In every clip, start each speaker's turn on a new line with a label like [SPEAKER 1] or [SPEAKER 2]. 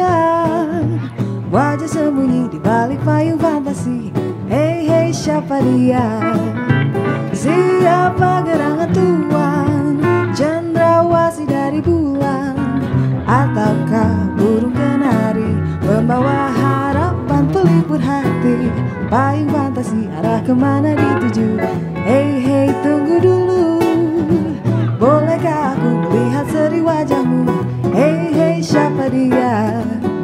[SPEAKER 1] wajah sembunyi di balik payung fantasi. Hey hey, siapa dia? Siapa gerangan tuan? Cendrawasih dari bulan, ataukah burung kenari membawa harapan pelipur hati? Payung fantasi arah kemana dituju? Hey hey, tunggu dulu, bolehkah aku melihat seri wajahmu? Hey hey, siapa dia?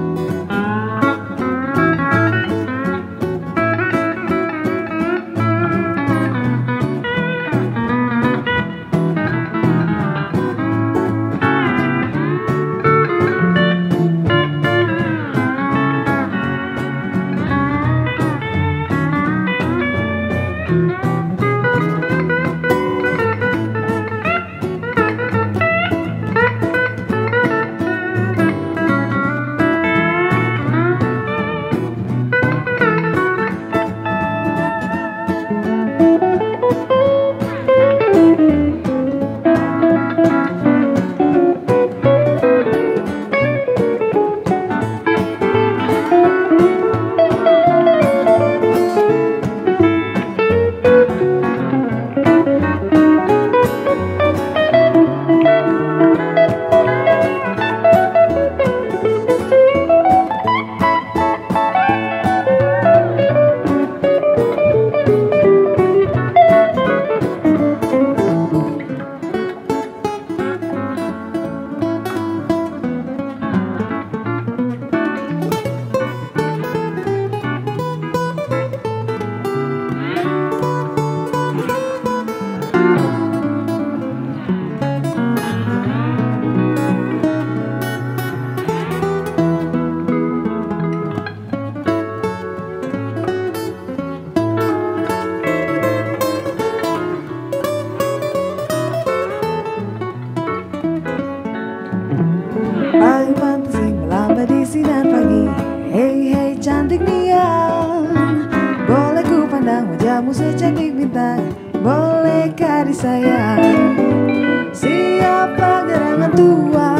[SPEAKER 1] Payung fantasi melambai di sinar pagi. Hey hey, cantik nian, boleh ku pandang wajahmu secantik bintang? Bolehkah disayang? Siapa gerangan tua?